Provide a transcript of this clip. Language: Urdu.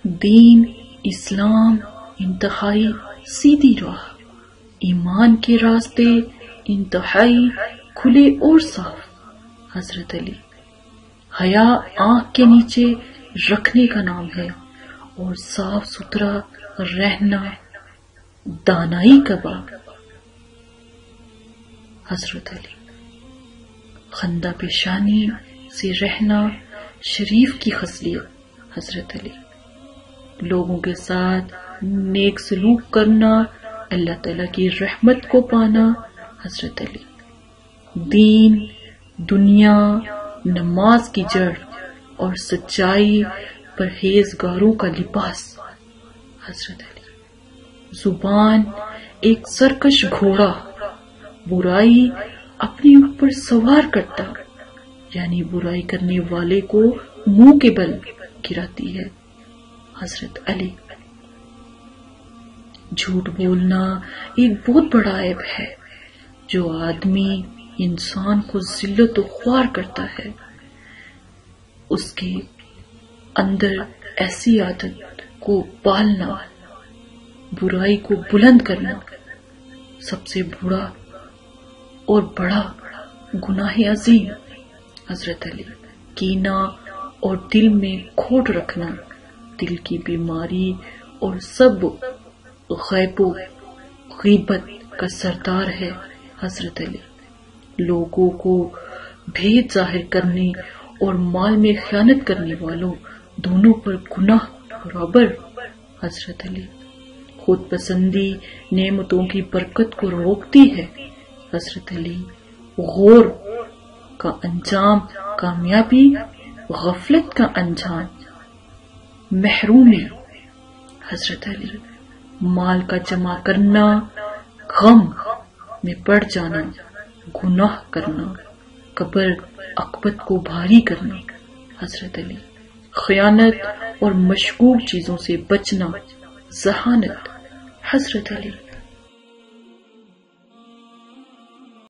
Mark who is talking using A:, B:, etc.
A: دین اسلام انتہائی سیدھی راہ، ایمان کے راستے انتہائی کھلے اور صاف۔ حضرت علی۔ حیا آنکھ کے نیچے رکھنے کا نام ہے اور صاف ستھرا رہنا دانائی کا باب۔ حضرت علی۔ خندہ پیشانی سے رہنا شریف کی خصلت۔ حضرت علی۔ لوگوں کے ساتھ نیک سلوک کرنا، اللہ تعالیٰ کی رحمت کو پانا۔ حضرت علی۔ دین، دنیا، نماز کی جڑ اور سچائی پرہیزگاروں کا لباس۔ حضرت علی۔ زبان ایک سرکش گھوڑا، برائی اپنے اوپر سوار کرتا، یعنی برائی کرنے والے کو منہ کے بل گراتی ہے۔ حضرت علی۔ جھوٹ بولنا ایک بہت بڑا عیب ہے جو آدمی انسان کو ذلت و خوار کرتا ہے۔ اس کے اندر ایسی عادت کو پالنا، برائی کو بلند کرنا سب سے بڑا اور بڑا گناہ عظیم۔ حضرت علی۔ کینہ اور دل میں کھوٹ رکھنا دل کی بیماری اور سب غیب و غیبت کا سردار ہے۔ حضرت علی۔ لوگوں کو بھید ظاہر کرنے اور مال میں خیانت کرنے والوں دونوں پر گناہ برابر۔ حضرت علی۔ خود پسندی نعمتوں کی برکت کو روکتی ہے۔ حضرت علی۔ غور کا انجام کامیابی، غفلت کا انجام محرومی۔ حضرت علی۔ مال کا جمع کرنا، غم میں پڑ جانا، گناہ کرنا، قبر عقبت کو بھاری کرنا۔ حضرت علی۔ خیانت اور مشکوک چیزوں سے بچنا، ذہانت۔ حضرت علی۔